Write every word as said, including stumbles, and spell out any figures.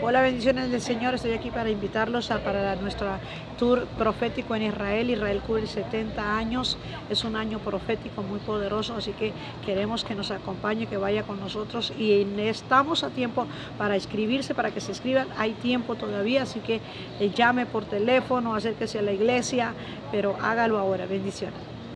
Hola, bendiciones del Señor. Estoy aquí para invitarlos a para nuestro tour profético en Israel. Israel cubre setenta años. Es un año profético muy poderoso, así que queremos que nos acompañe, que vaya con nosotros y estamos a tiempo para inscribirse, para que se inscriban. Hay tiempo todavía, así que eh, llame por teléfono, acérquese a la iglesia, pero hágalo ahora. Bendiciones.